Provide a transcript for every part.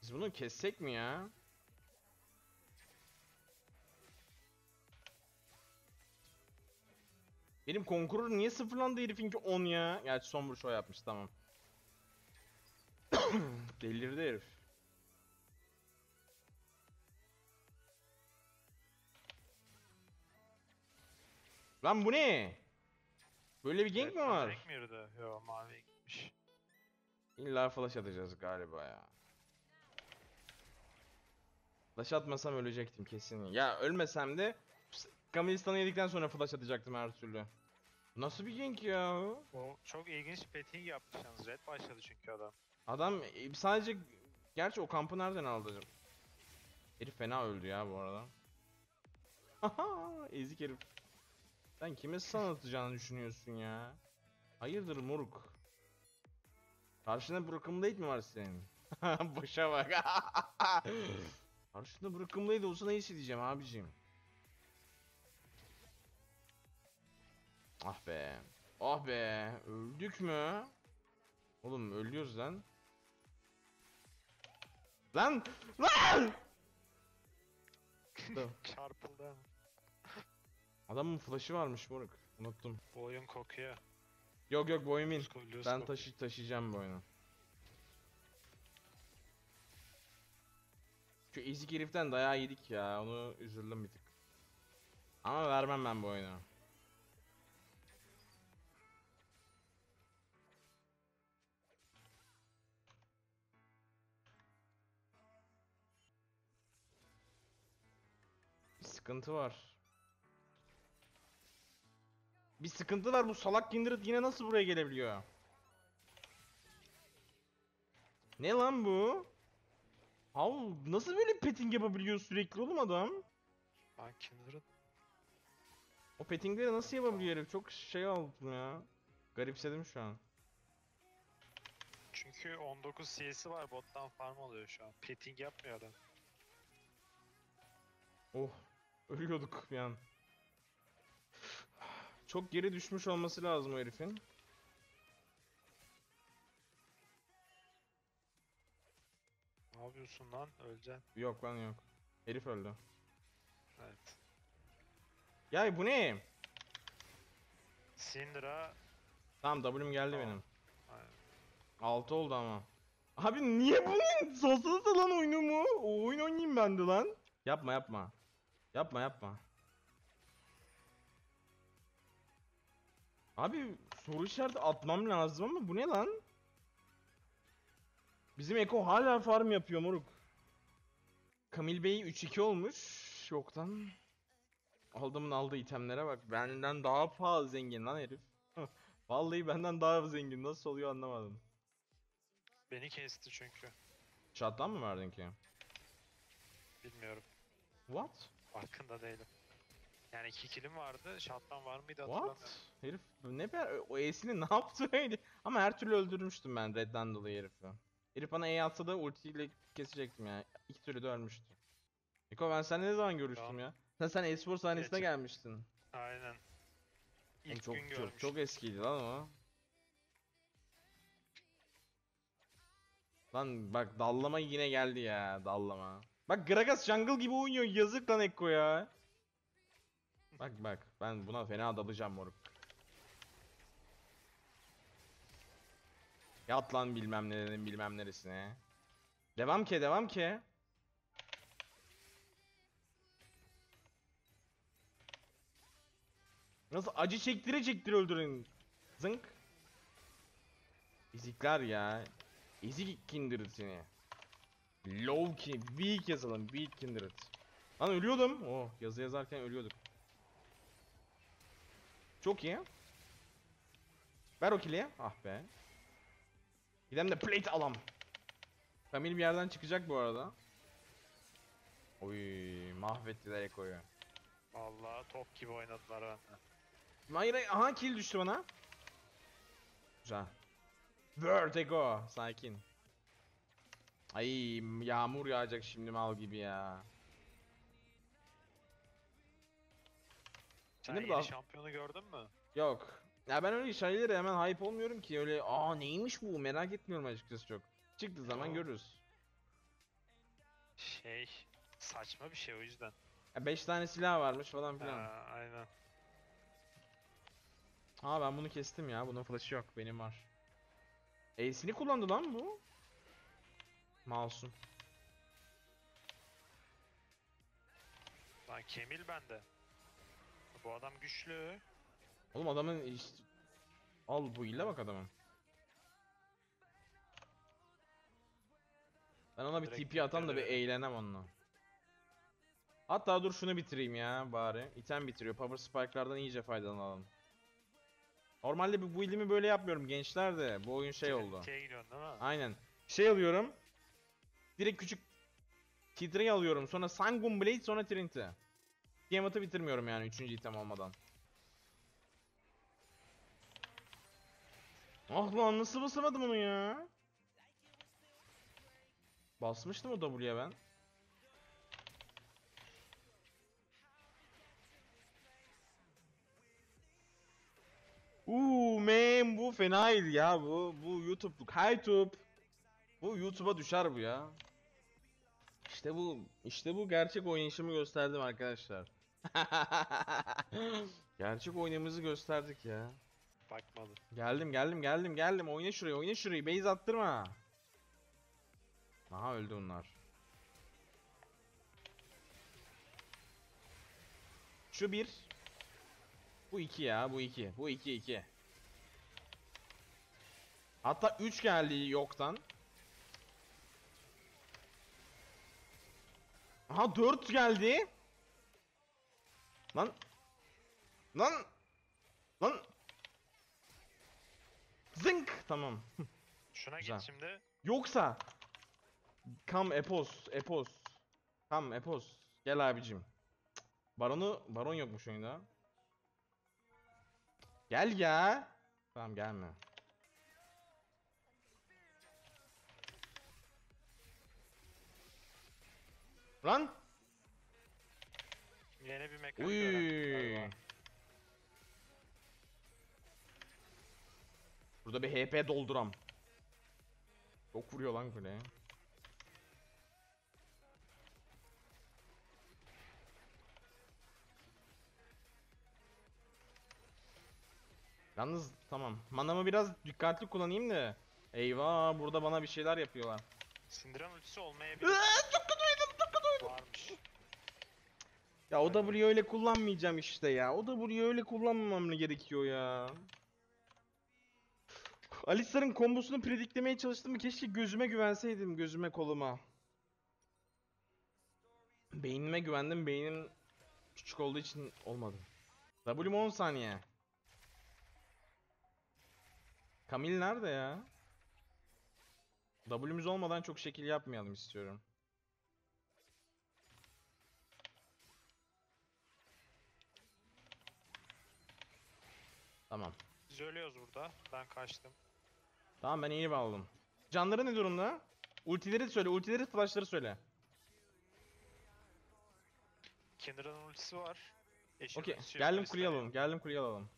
Biz bunu kessek mi ya? Benim Conqueror niye sıfırlandı herifinki 10 ya? Gerçi son vuruş o yapmış, tamam. Delirdi herif. Lan bu ne? Böyle bir gank mi Red'den var? direkt mi yürüdü? Yo, maviye gitmiş. İlla flash atacağız galiba ya. Flash atmasam ölecektim kesin. Ya ölmesem de Kamilistan'ı yedikten sonra flash atacaktım her türlü. Nasıl bir gank ya? O çok ilginç bir petting yapmış yalnız. Red başladı çünkü adam. Adam sadece... Gerçi o kampı nereden aldı acaba? Herif fena öldü ya bu arada. Haha, ezik herif. Sen kime stun atacağını düşünüyorsun ya? Hayırdır moruk? Karşında Broken Blade mi var senin? Boşa bak. Karşında Broken Blade olsa ne hissedeceğim abicim? Ah be. Ah be. Öldük mü? Oğlum ölüyoruz lan. Lan! Lan! Çarpıldı ama. Adamın flash'ı varmış moruk. Unuttum. Bu oyun kokuyor. Yok yok bu oyun win. Lose Ben kokuyor. taşıyacağım bu oyunu. Şu ezik heriften dayağı yedik ya. Onu üzüldüm bir tık. Ama vermem ben bu oyunu. Bir sıkıntı var. Bir sıkıntı var, bu salak Kindred yine nasıl buraya gelebiliyor? Ne lan bu? Abi nasıl böyle petting yapabiliyor sürekli oğlum adam? Ben Kindred O pettingleri nasıl yapabiliyor herif? Çok şey aldım ya. Garipsedim şu an. çünkü 19 CS'i var, bottan farm alıyor şu an. Petting yapmıyor adam. Oh. Ölüyorduk bir an. Çok geri düşmüş olması lazım o herifin. Ne yapıyorsun lan? Öleceksin. Yok lan yok. Herif öldü. Evet. Ya bu ne? Syndra. Tamam W'm geldi Tamam. benim. Aynen. 6 oldu ama. Abi niye bunun soslusu lan oyunumu? O oyun oynayayım ben de lan. Yapma yapma. Yapma yapma. Abi soru işareti atmam lazım ama bu ne lan? Bizim Eko hala farm yapıyor moruk. Kamil Bey 3-2 olmuş. Yoktan. Aldığımın aldığı itemlere bak. Benden daha fazla zengin lan herif. Vallahi benden daha zengin. Nasıl oluyor anlamadım. Beni kesti çünkü. Shot'tan mı verdin ki? Bilmiyorum. What? Farkında değilim. Yani 2 killim vardı. Shot'tan var mıydı hatırlamıyorum. What? Herif ne ber o E'sini ne yaptı öyle? Ama her türlü öldürmüştüm ben Red'den dolayı herifi. Herif bana E atsa da ultiyle kesecektim ya. İki türlü de ölmüştü. Niko ben seninle ne zaman görüştüm Tamam. ya? Sen e-spor sahnesine Geçen. gelmiştin. Aynen. Oğlum İlk çok gün çok görmüştüm. çok eskiydi lan o. Lan bak dallama yine geldi ya, dallama. Bak Gragas jungle gibi oynuyor, yazık lan Ekko ya. Bak bak ben buna fena dalacağım moruk. Yat lan bilmem nerenin bilmem neresine. Devam ki devam ki. Nasıl acı çektire çektire öldürün. Zınk. Ezikler ya. Ezik Kindred seni. Low ki weak yazalım, weak Kindred. Lan ölüyordum. Oh yazı yazarken ölüyorduk. Çok iyi. Ver o kill'i. Ah be. Gidelim de plate alam. Kamil bir yerden çıkacak bu arada. Oy mahvettiler Eko'yu. Vallahi top gibi oynadılar benden. Hayır hayır, aha kill düştü bana. Güzel. Word Eko. Sakin. Ay yağmur yağacak şimdi mal gibi ya. Sen Şimdi bir yeni daha... şampiyonu gördün mü? Yok. Ya ben öyle şeylere hemen hype olmuyorum ki, öyle aa neymiş bu merak etmiyorum açıkçası çok. Çıktığı zaman Yo. görürüz. Saçma bir şey o yüzden. 5 tane silah varmış falan filan. Aynen. Aa ben bunu kestim ya. Bunun flash'ı yok. Benim var. Ace'ini kullandı lan bu. Masum. Lan Kemil bende. Bu adam güçlü. Oğlum adamın işte... Al bu ile bak adamın. Ben ona bir Direkt TP atam da bir bitirdi beni. eğlenem onunla. Hatta dur şunu bitireyim ya bari. İtem bitiriyor. Power Spike'lardan iyice faydalanalım. Normalde bu build'imi böyle yapmıyorum gençler de. Bu oyun şey oldu. Trinity'ye gidiyorsun değil mi? Aynen. Şey alıyorum. Direkt küçük titreyi alıyorum. Sonra Sangun Blade sonra Trinity. Tiamat'ı bitirmiyorum yani 3. item olmadan. Ah lan nasıl basamadım onu ya? Basmıştım o W'ye ben. Man bu fenaydı ya bu. Bu YouTube'luk. YouTube. Bu YouTube'a düşer bu ya. İşte bu gerçek oynayışımı gösterdim arkadaşlar. Gerçek oynayışımızı gösterdik ya. Bakmadım. Geldim. Oyna şurayı. Base attırma. Aha öldü onlar. Şu bir. Bu iki ya, bu iki. Bu iki. Hatta 3 geldi yoktan. Aha 4 geldi. Lan. Lan. Lan. Zınk. Tamam. Şuna Güzel. git şimdi. Yoksa. Epos. Come Epos. Gel abicim. Baron yokmuş oyunda. Gel ya. Tamam gelme. Lan. Yeni bir mekanik Uy. öğrendik galiba. Burada bir HP dolduram. Çok vuruyor lan kuleye. Yalnız tamam. Manamı biraz dikkatli kullanayım da. Eyvah burada bana bir şeyler yapıyorlar. Sindiren ultisi olmayabilir. Çok kötüydüm. Varmış. Ya o W'yu öyle kullanmayacağım işte ya. O W'yu öyle kullanmamam gerekiyor ya. Alistar'ın kombosunu prediklemeye çalıştım mı? Keşke gözüme güvenseydim. Gözüme koluma. Beynime güvendim. Beynim küçük olduğu için olmadı. W'm 10 saniye. Kamil nerede ya? W'müz olmadan çok şekil yapmayalım istiyorum. Tamam. Biz ölüyoruz burada. Ben kaçtım. Tamam ben iyi aldım. Canları ne durumda? Ultileri söyle, ultileri flashları söyle. Kindra'nın ultisi var. Eşin Okey, ultisi yok, geldim Alistar'ın kuleyi alalım, yok. geldim kuleyi alalım.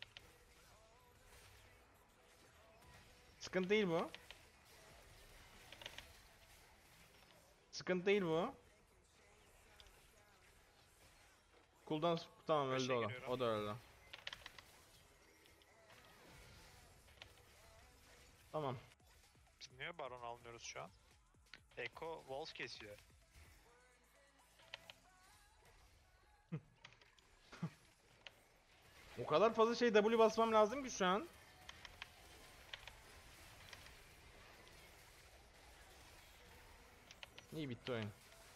Sıkıntı değil bu. Sıkıntı değil bu. Cooldown tamam öldü Beşe o da. giriyorum. O da öldü. Tamam. Biz niye baron almıyoruz şu an? Echo Wolf kesiyor. O kadar fazla şey W basmam lazım ki şu an. İyi bitti oyun.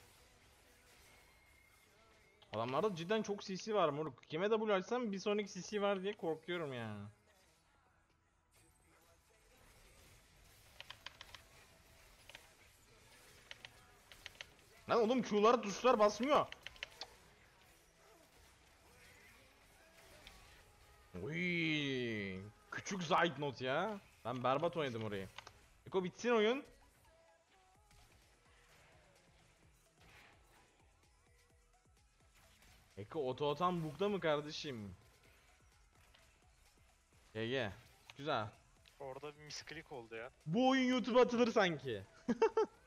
Adamlarda cidden çok CC var moruk. Kime W açsam bir sonraki CC var diye korkuyorum yani. Lan oğlum Q'lar tuşlar basmıyor. Uy, küçük Zayt not ya. Ben berbat oynadım orayı. Eko bitsin oyun. Eko otoatan bugda mı kardeşim? GG. Güzel. Orada bir misklik oldu ya. Bu oyun YouTube'a atılır sanki.